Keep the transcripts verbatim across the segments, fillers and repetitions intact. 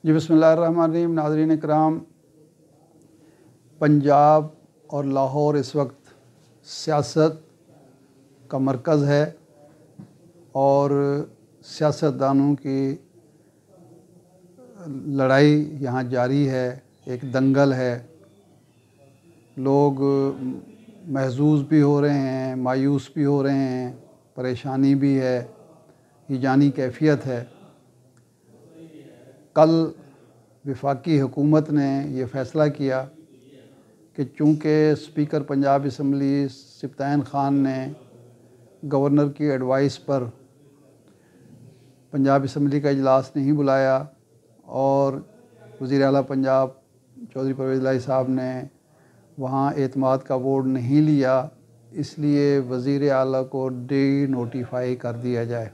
جی بسم اللہ الرحمن الرحیم۔ ناظرین اکرام، پنجاب اور لاہور اس وقت سیاست کا مرکز ہے اور سیاستدانوں کی لڑائی یہاں جاری ہے، ایک دنگل ہے۔ لوگ محظوظ بھی ہو رہے ہیں، مایوس بھی ہو رہے ہیں، پریشانی بھی ہے، ہیجانی کیفیت ہے۔ کل وفاقی حکومت نے یہ فیصلہ کیا کہ چونکہ اسپیکر پنجاب اسمبلی سبطین خان نے گورنر کی ایڈوائس پر پنجاب اسمبلی کا اجلاس نہیں بلایا اور وزیر اعلیٰ پنجاب چودھری پرویز الہی صاحب نے وہاں اعتماد کا ووٹ نہیں لیا، اس لیے وزیر اعلیٰ کو ڈی نوٹیفائی کر دیا جائے۔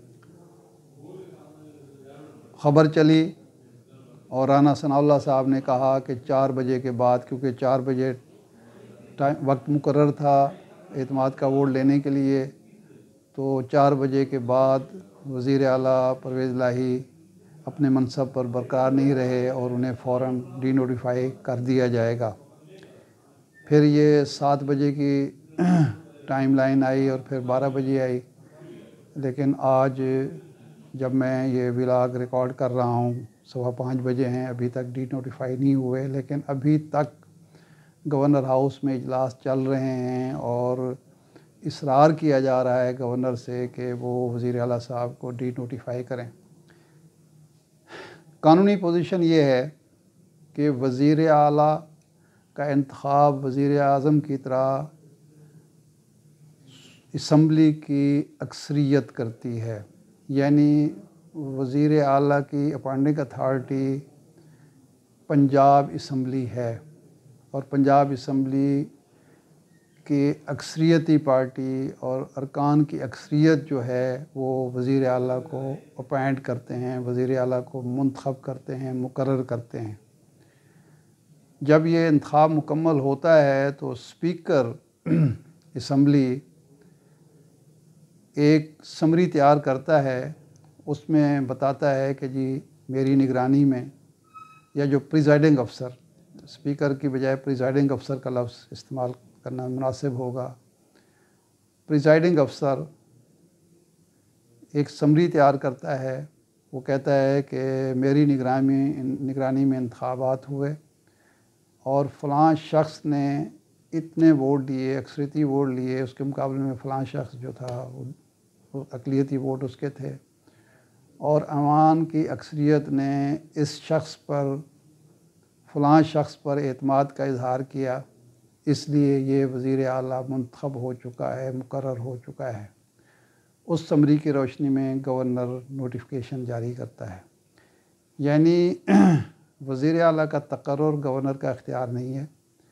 خبر چلی اور رانا ثناء اللہ صاحب نے کہا کہ چار بجے کے بعد، کیونکہ چار بجے ٹائم وقت مقرر تھا اعتماد کا ووٹ لینے کے لیے، تو چار بجے کے بعد وزیر اعلیٰ پرویز الہی اپنے منصب پر برقرار نہیں رہے اور انہیں فوراً ڈی نوٹیفائی کر دیا جائے گا۔ پھر یہ سات بجے کی ٹائم لائن آئی اور پھر بارہ بجے آئی، لیکن آج جب میں یہ ولاگ ریکارڈ کر رہا ہوں صبح پانچ بجے ہیں، ابھی تک ڈی نوٹیفائی نہیں ہوئے، لیکن ابھی تک گورنر ہاؤس میں اجلاس چل رہے ہیں اور اصرار کیا جا رہا ہے گورنر سے کہ وہ وزیر اعلیٰ صاحب کو ڈی نوٹیفائی کریں۔ قانونی پوزیشن یہ ہے کہ وزیر اعلیٰ کا انتخاب وزیر اعظم کی طرح اسمبلی کی اکثریت کرتی ہے، یعنی وزیر اعلیٰ کی اپائنٹنگ اتھارٹی پنجاب اسمبلی ہے اور پنجاب اسمبلی کی اکثریتی پارٹی اور ارکان کی اکثریت جو ہے وہ وزیر اعلیٰ کو اپائنٹ کرتے ہیں، وزیر اعلیٰ کو منتخب کرتے ہیں، مقرر کرتے ہیں۔ جب یہ انتخاب مکمل ہوتا ہے تو اسپیکر اسمبلی ایک سمری تیار کرتا ہے، اس میں بتاتا ہے کہ جی میری نگرانی میں، یا جو پریزائڈنگ افسر، اسپیکر کی بجائے پریزائڈنگ افسر کا لفظ استعمال کرنا مناسب ہوگا، پریزائڈنگ افسر ایک سمری تیار کرتا ہے۔ وہ کہتا ہے کہ میری نگرانی نگرانی میں انتخابات ہوئے اور فلاں شخص نے اتنے ووٹ دیے، اکثریتی ووٹ لیے، اس کے مقابلے میں فلاں شخص جو تھا وہ اقلیتی ووٹ اس کے تھے، اور عوام کی اکثریت نے اس شخص پر، فلاں شخص پر اعتماد کا اظہار کیا، اس لیے یہ وزیر اعلیٰ منتخب ہو چکا ہے، مقرر ہو چکا ہے۔ اس سمری کی روشنی میں گورنر نوٹیفیکیشن جاری کرتا ہے، یعنی وزیر اعلیٰ کا تقرر گورنر کا اختیار نہیں ہے۔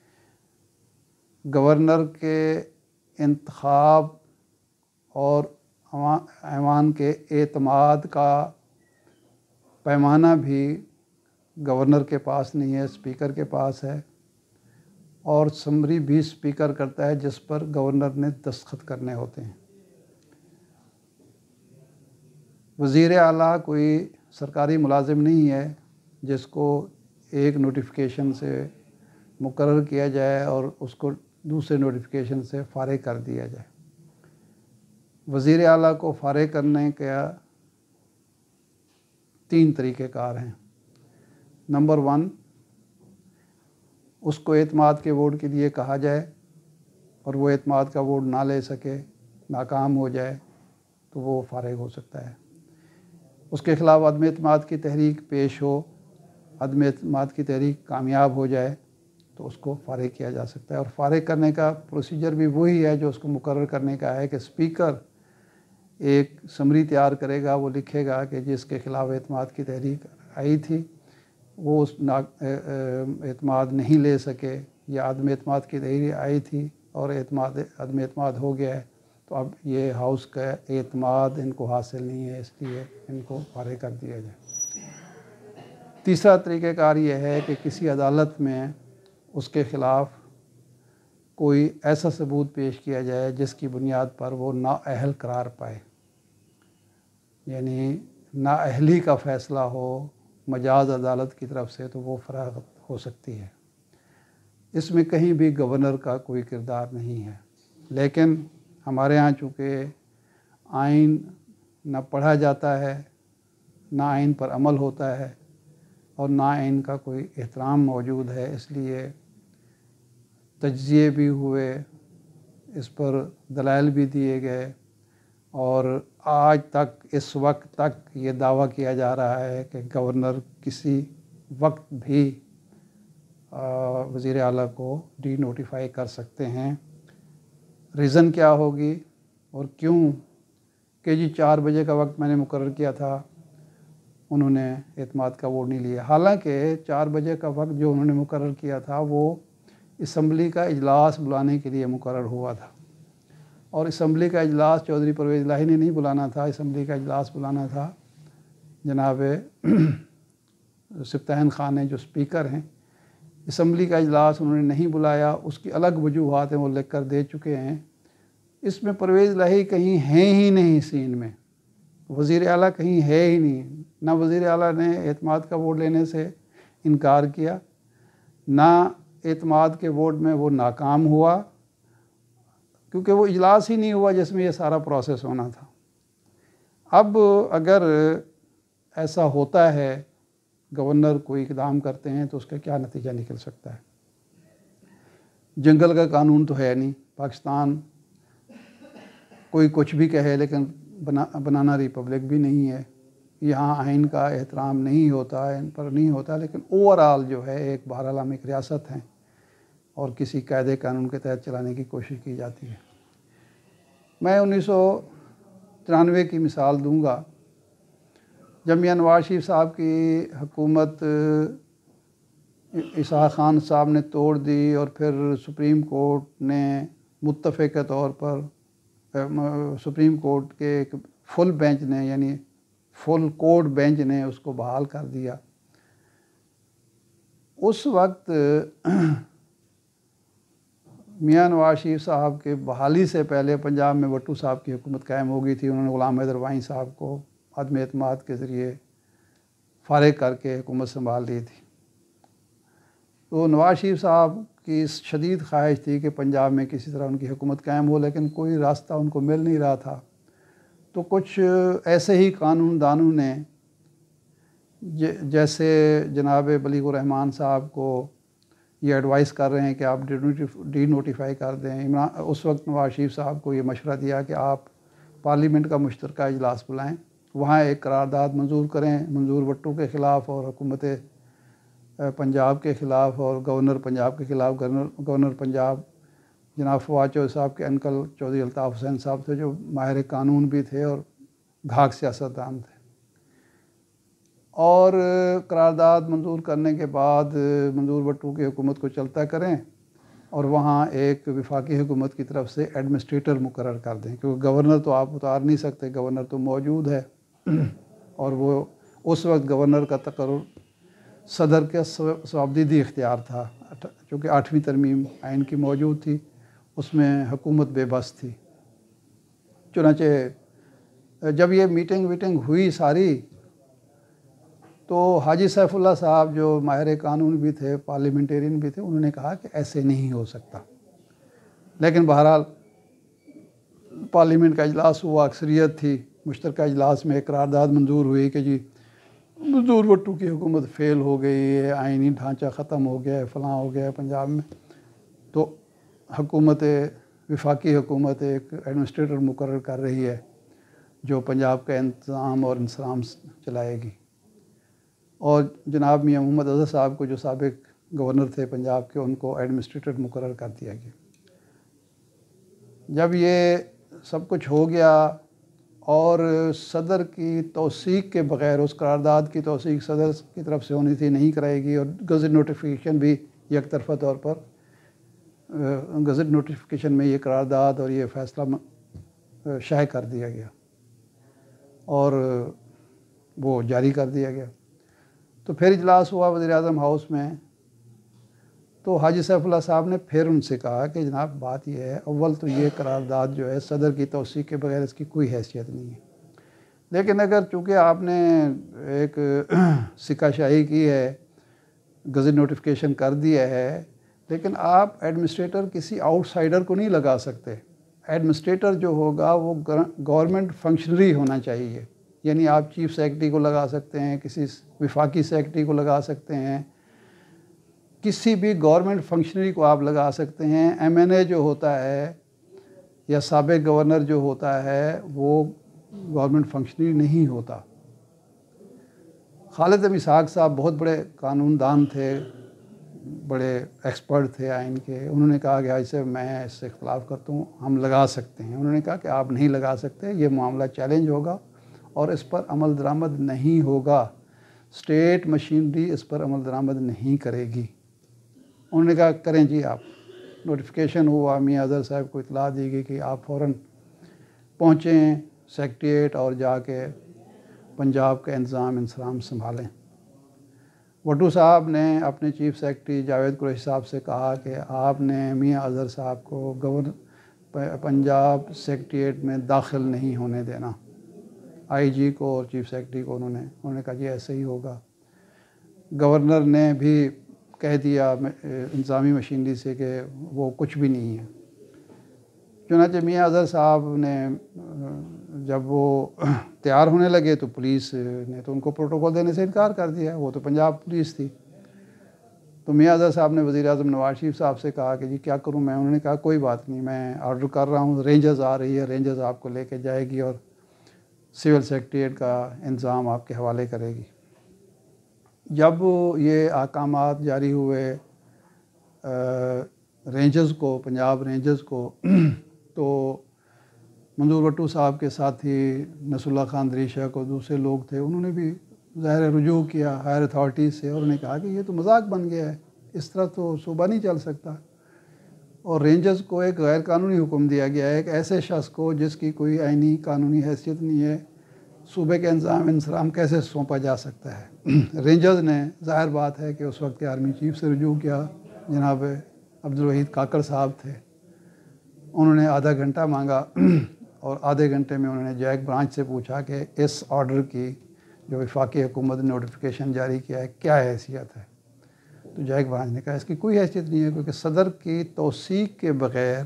گورنر کے انتخاب اور ایوان کے اعتماد کا پیمانہ بھی گورنر کے پاس نہیں ہے، اسپیکر کے پاس ہے، اور سمری بھی اسپیکر کرتا ہے جس پر گورنر نے دستخط کرنے ہوتے ہیں۔ وزیر اعلیٰ کوئی سرکاری ملازم نہیں ہے جس کو ایک نوٹیفیکیشن سے مقرر کیا جائے اور اس کو دوسرے نوٹیفیکیشن سے فارغ کر دیا جائے۔ وزیر اعلیٰ کو فارغ کرنے کا تین طریقہ کار ہیں۔ نمبر ون، اس کو اعتماد کے ووٹ کے لیے کہا جائے اور وہ اعتماد کا ووٹ نہ لے سکے، ناکام ہو جائے تو وہ فارغ ہو سکتا ہے۔ اس کے خلاف عدم اعتماد کی تحریک پیش ہو، عدم اعتماد کی تحریک کامیاب ہو جائے تو اس کو فارغ کیا جا سکتا ہے، اور فارغ کرنے کا پروسیجر بھی وہی ہے جو اس کو مقرر کرنے کا ہے کہ اسپیکر ایک سمری تیار کرے گا، وہ لکھے گا کہ جس کے خلاف اعتماد کی تحریک آئی تھی وہ اس اعتماد نہیں لے سکے، یا عدم اعتماد کی تحریک آئی تھی اور اعتماد عدم اعتماد ہو گیا ہے، تو اب یہ ہاؤس کا اعتماد ان کو حاصل نہیں ہے، اس لیے ان کو فارغ کر دیا جائے۔ تیسرا طریقہ کار یہ ہے کہ کسی عدالت میں اس کے خلاف کوئی ایسا ثبوت پیش کیا جائے جس کی بنیاد پر وہ نااہل قرار پائے، یعنی نااہلی کا فیصلہ ہو مجاز عدالت کی طرف سے تو وہ فراغت ہو سکتی ہے۔ اس میں کہیں بھی گورنر کا کوئی کردار نہیں ہے، لیکن ہمارے ہاں چونکہ آئین نہ پڑھا جاتا ہے، نہ آئین پر عمل ہوتا ہے، اور نہ آئین کا کوئی احترام موجود ہے، اس لیے تجزیے بھی ہوئے، اس پر دلائل بھی دیے گئے، اور آج تک اس وقت تک یہ دعویٰ کیا جا رہا ہے کہ گورنر کسی وقت بھی وزیر اعلیٰ کو ڈی نوٹیفائی کر سکتے ہیں۔ ریزن کیا ہوگی اور کیوں کہ جی چار بجے کا وقت میں نے مقرر کیا تھا، انہوں نے اعتماد کا ووٹ نہیں لیا، حالانکہ چار بجے کا وقت جو انہوں نے مقرر کیا تھا وہ اسمبلی کا اجلاس بلانے کے لیے مقرر ہوا تھا، اور اسمبلی کا اجلاس چودھری پرویز الہی نے نہیں بلانا تھا، اسمبلی کا اجلاس بلانا تھا جناب سبطین خان جو اسپیکر ہیں۔ اسمبلی کا اجلاس انہوں نے نہیں بلایا، اس کی الگ وجوہات ہیں، وہ لکھ کر دے چکے ہیں۔ اس میں پرویز الہی کہیں ہیں ہی نہیں، سین میں وزیر اعلیٰ کہیں ہے ہی نہیں، نہ وزیر اعلیٰ نے اعتماد کا ووٹ لینے سے انکار کیا، نہ اعتماد کے ووٹ میں وہ ناکام ہوا، کیونکہ وہ اجلاس ہی نہیں ہوا جس میں یہ سارا پروسیس ہونا تھا۔ اب اگر ایسا ہوتا ہے، گورنر کوئی اقدام کرتے ہیں تو اس کا کیا نتیجہ نکل سکتا ہے؟ جنگل کا قانون تو ہے نہیں، پاکستان کوئی کچھ بھی کہے لیکن بنا بنانا ریپبلک بھی نہیں ہے، یہاں آئین کا احترام نہیں ہوتا، آئین پر نہیں ہوتا، لیکن اوور آل جو ہے ایک بہرحال ہم ایک ریاست ہیں اور کسی قاعدے قانون کے تحت چلانے کی کوشش کی جاتی ہے۔ میں انیس سو ترانوے کی مثال دوں گا، جب میاں نواز شریف صاحب کی حکومت اسحاق خان صاحب نے توڑ دی اور پھر سپریم کورٹ نے متفقہ طور پر سپریم کورٹ کے ایک فل بینچ نے یعنی فل کورٹ بینچ نے اس کو بحال کر دیا، اس وقت میاں نواز شریف صاحب کے بحالی سے پہلے پنجاب میں بٹو صاحب کی حکومت قائم ہو گئی تھی، انہوں نے غلام حیدر وائیں صاحب کو عدم اعتماد کے ذریعے فارغ کر کے حکومت سنبھال لی تھی۔ تو نواز شریف صاحب کی شدید خواہش تھی کہ پنجاب میں کسی طرح ان کی حکومت قائم ہو، لیکن کوئی راستہ ان کو مل نہیں رہا تھا، تو کچھ ایسے ہی قانون دانوں نے جیسے جناب بلیغ الرحمان صاحب کو یہ ایڈوائز کر رہے ہیں کہ آپ ڈی نوٹیفائی کر دیں، عمران اس وقت نواز شریف صاحب کو یہ مشورہ دیا کہ آپ پارلیمنٹ کا مشترکہ اجلاس بلائیں، وہاں ایک قرارداد منظور کریں منظور بٹو کے خلاف اور حکومت پنجاب کے خلاف اور گورنر پنجاب کے خلاف۔ گورنر گورنر پنجاب جناب فواد چودھری صاحب کے انکل چودھری الطاف حسین صاحب تھے، جو ماہر قانون بھی تھے اور گھاک سیاستدان تھے، اور قرارداد منظور کرنے کے بعد منظور بٹو کی حکومت کو چلتا کریں اور وہاں ایک وفاقی حکومت کی طرف سے ایڈمنسٹریٹر مقرر کر دیں، کیونکہ گورنر تو آپ اتار نہیں سکتے، گورنر تو موجود ہے، اور وہ اس وقت گورنر کا تقرر صدر کا صوابدیدی اختیار تھا، چونکہ آٹھویں ترمیم آئین کی موجود تھی، اس میں حکومت بے بس تھی۔ چنانچہ جب یہ میٹنگ ویٹنگ ہوئی ساری، تو حاجی سیف اللہ صاحب جو ماہر قانون بھی تھے، پارلیمنٹیرین بھی تھے، انہوں نے کہا کہ ایسے نہیں ہو سکتا، لیکن بہرحال پارلیمنٹ کا اجلاس ہوا، اکثریت تھی، مشترکہ اجلاس میں ایک قرارداد منظور ہوئی کہ جی منظور بٹو کی حکومت فیل ہو گئی ہے، آئینی ڈھانچہ ختم ہو گیا ہے، فلاں ہو گیا ہے پنجاب میں، تو حکومت وفاقی حکومت ایک ایڈمنسٹریٹر مقرر کر رہی ہے جو پنجاب کا انتظام اور انصرام چلائے گی، اور جناب میاں محمد اظہر صاحب کو جو سابق گورنر تھے پنجاب کے، ان کو ایڈمنسٹریٹر مقرر کر دیا گیا۔ جب یہ سب کچھ ہو گیا اور صدر کی توثیق کے بغیر، اس قرارداد کی توثیق صدر کی طرف سے ہونی تھی، نہیں کرائے گی، اور گزٹ نوٹیفیکیشن بھی یک طرفہ طور پر گزٹ نوٹیفیکیشن میں یہ قرارداد اور یہ فیصلہ شائع کر دیا گیا اور وہ جاری کر دیا گیا۔ تو پھر اجلاس ہوا وزیر اعظم ہاؤس میں، تو حاجی سیف اللہ صاحب نے پھر ان سے کہا کہ جناب بات یہ ہے، اول تو یہ قرارداد جو ہے صدر کی توثیق کے بغیر اس کی کوئی حیثیت نہیں ہے، لیکن اگر چونکہ آپ نے ایک سکہ شاہی کی ہے، گزٹ نوٹیفیکیشن کر دیا ہے، لیکن آپ ایڈمنسٹریٹر کسی آؤٹ سائڈر کو نہیں لگا سکتے۔ ایڈمنسٹریٹر جو ہوگا وہ گورنمنٹ فنکشنری ہونا چاہیے، یعنی آپ چیف سیکرٹری کو لگا سکتے ہیں، کسی وفاقی سیکرٹری کو لگا سکتے ہیں، کسی بھی گورنمنٹ فنکشنری کو آپ لگا سکتے ہیں۔ ایم این اے جو ہوتا ہے یا سابق گورنر جو ہوتا ہے وہ گورنمنٹ فنکشنری نہیں ہوتا۔ خالد ابی اسحاق صاحب بہت بڑے قانون دان تھے، بڑے ایکسپرٹ تھے آئین کے۔ انہوں نے کہا کہ آج سے میں اس سے اختلاف کرتا ہوں، ہم لگا سکتے ہیں۔ انہوں نے کہا کہ آپ نہیں لگا سکتے، یہ معاملہ چیلنج ہوگا اور اس پر عمل درآمد نہیں ہوگا، اسٹیٹ مشینری اس پر عمل درآمد نہیں کرے گی۔ انہوں نے کہا کریں جی آپ۔ نوٹیفیکیشن ہوا، میاں اظہر صاحب کو اطلاع دی گئی کہ آپ فوراً پہنچیں سیکریٹریٹ اور جا کے پنجاب کا انتظام انسلام سنبھالیں۔ وٹو صاحب نے اپنے چیف سیکرٹری جاوید قریشی صاحب سے کہا کہ آپ نے میاں اظہر صاحب کو گورنر پنجاب سیکریٹریٹ میں داخل نہیں ہونے دینا۔ آئی جی کو اور چیف سیکرٹری کو انہوں نے انہوں نے کہا جی ایسے ہی ہوگا۔ گورنر نے بھی کہہ دیا انتظامی مشینری سے کہ وہ کچھ بھی نہیں ہے۔ چنانچہ میاں اظہر صاحب نے جب وہ تیار ہونے لگے تو پولیس نے تو ان کو پروٹوکول دینے سے انکار کر دیا، وہ تو پنجاب پولیس تھی۔ تو میاں اظہر صاحب نے وزیر اعظم نواز شریف صاحب سے کہا کہ جی کیا کروں میں؟ انہوں نے کہا کوئی بات نہیں، میں آرڈر کر رہا ہوں، رینجرز آ رہی ہے، رینجرز آپ کو لے کے جائے گی اور سول سیکریٹریٹ کا انتظام آپ کے حوالے کرے گی۔ جب یہ احکامات جاری ہوئے رینجرز کو، پنجاب رینجرز کو، تو منظور وٹو صاحب کے ساتھی نصر اللہ خان دریشہ کو دوسرے لوگ تھے، انہوں نے بھی ظاہر رجوع کیا ہائر اتھارٹیز سے، اور انہوں نے کہا کہ یہ تو مذاق بن گیا ہے، اس طرح تو صوبہ نہیں چل سکتا۔ اور رینجرز کو ایک غیر قانونی حکم دیا گیا ہے، ایک ایسے شخص کو جس کی کوئی آئینی قانونی حیثیت نہیں ہے، صوبے کے انتظام انسلام کیسے سونپا جا سکتا ہے؟ رینجرز نے ظاہر بات ہے کہ اس وقت کے آرمی چیف سے رجوع کیا، جناب عبدالوحید کاکڑ صاحب تھے۔ انہوں نے آدھا گھنٹہ مانگا اور آدھے گھنٹے میں انہوں نے جیک برانچ سے پوچھا کہ اس آرڈر کی جو وفاقی حکومت نے نوٹیفیکیشن جاری کیا ہے کیا حیثیت ہے؟ تو جیک برانچ نے کہا اس کی کوئی حیثیت نہیں ہے، کیونکہ صدر کی توثیق کے بغیر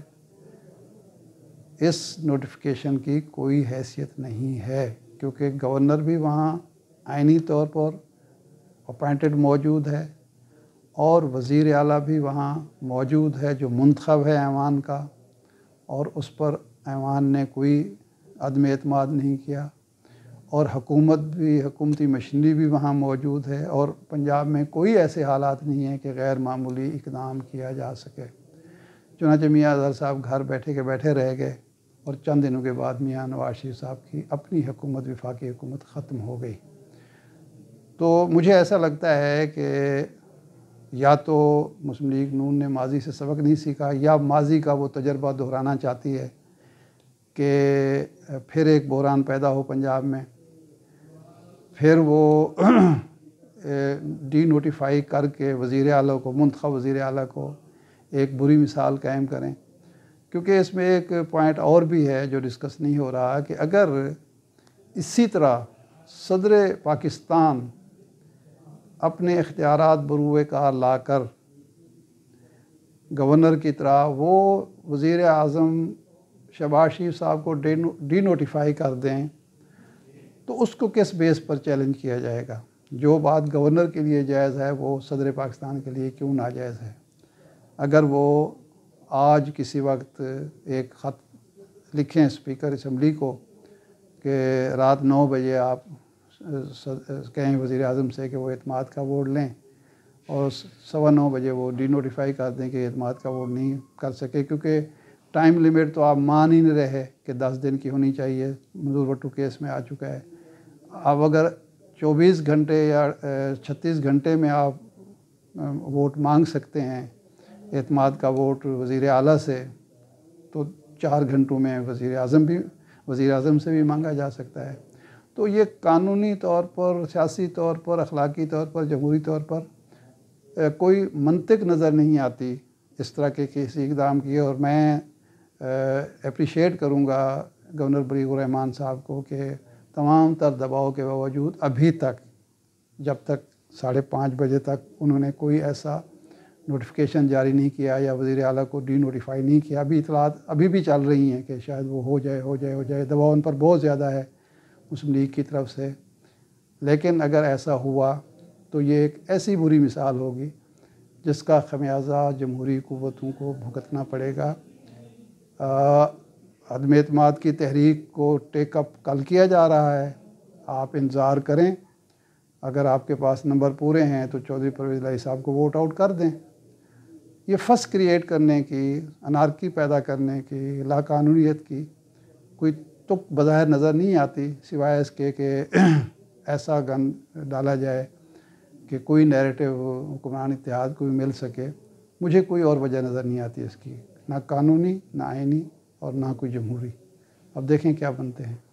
اس نوٹیفیکیشن کی کوئی حیثیت نہیں ہے، کیونکہ گورنر بھی وہاں آئینی طور پر اپائنٹڈ موجود ہے اور وزیر اعلیٰ بھی وہاں موجود ہے جو منتخب ہے ایوان کا، اور اس پر ایوان نے کوئی عدم اعتماد نہیں کیا، اور حکومت بھی، حکومتی مشینری بھی وہاں موجود ہے، اور پنجاب میں کوئی ایسے حالات نہیں ہیں کہ غیر معمولی اقدام کیا جا سکے۔ چنانچہ میاں اظہر صاحب گھر بیٹھے کے بیٹھے رہ گئے، اور چند دنوں کے بعد میاں نواز شریف صاحب کی اپنی حکومت، وفاقی حکومت ختم ہو گئی۔ تو مجھے ایسا لگتا ہے کہ یا تو مسلم لیگ نون نے ماضی سے سبق نہیں سیکھا، یا ماضی کا وہ تجربہ دہرانا چاہتی ہے کہ پھر ایک بحران پیدا ہو پنجاب میں، پھر وہ ڈی نوٹیفائی کر کے وزیر اعلیٰ کو، منتخب وزیر اعلیٰ کو ایک بری مثال قائم کریں۔ کیونکہ اس میں ایک پوائنٹ اور بھی ہے جو ڈسکس نہیں ہو رہا کہ اگر اسی طرح صدر پاکستان اپنے اختیارات بروئے کار لا کر گورنر کی طرح وہ وزیر اعظم شہباز شریف صاحب کو ڈی نوٹیفائی کر دیں تو اس کو کس بیس پر چیلنج کیا جائے گا؟ جو بات گورنر کے لیے جائز ہے وہ صدر پاکستان کے لیے کیوں ناجائز ہے؟ اگر وہ آج کسی وقت ایک خط لکھیں اسپیکر اسمبلی کو کہ رات نو بجے آپ کہیں وزیر اعظم سے کہ وہ اعتماد کا ووٹ لیں، اور سوا نو بجے وہ ڈی نوٹیفائی کر دیں کہ اعتماد کا ووٹ نہیں کر سکے، کیونکہ ٹائم لیمٹ تو آپ مان ہی نہیں رہے کہ دس دن کی ہونی چاہیے، منظور وٹو کیس میں آ چکا ہے۔ اب اگر چوبیس گھنٹے یا چھتیس گھنٹے میں آپ ووٹ مانگ سکتے ہیں اعتماد کا ووٹ وزیر اعلیٰ سے، تو چار گھنٹوں میں وزیر اعظم بھی وزیر اعظم سے بھی مانگا جا سکتا ہے۔ تو یہ قانونی طور پر، سیاسی طور پر، اخلاقی طور پر، جمہوری طور پر کوئی منطق نظر نہیں آتی اس طرح کے کسی اقدام کی، اور میں اپریشیٹ کروں گا گورنر بریق الرحمان صاحب کو کہ तमाम तर दबाव के बावजूद अभी तक, जब तक साढ़े पाँच बजे तक उन्होंने कोई ऐसा नोटिफिकेशन जारी नहीं किया या वज़ीर आला को डी नोटिफाई नहीं किया। अभी इतलात अभी भी चल रही हैं कि शायद वो हो जाए हो जाए हो जाए दबाव उन पर बहुत ज़्यादा है मुस्लिम लीग की तरफ से। लेकिन अगर ऐसा हुआ तो ये एक ऐसी बुरी मिसाल होगी जिसका खमियाजा जमहूरी क़ुव्वतों को भुगतना पड़ेगा। अदम एतमाद की तहरीक को टेकअप कल किया जा रहा है, आप इंतज़ार करें। अगर आपके पास नंबर पूरे हैं तो चौधरी परवेज़ इलाही साहब को वोट आउट कर दें। ये फस क्रिएट करने की, अनारकी पैदा करने की, लाकानूनियत की कोई तुक बज़ाहिर नज़र नहीं आती, सिवाय इसके कि ऐसा गन डाला जाए कि कोई नैरेटिव हुक्मरान इत्तेहाद को भी मिल सके। मुझे कोई और वजह नज़र नहीं आती इसकी, ना कानूनी, ना आइनी और ना कोई जमहूरी। अब देखें क्या बनते हैं।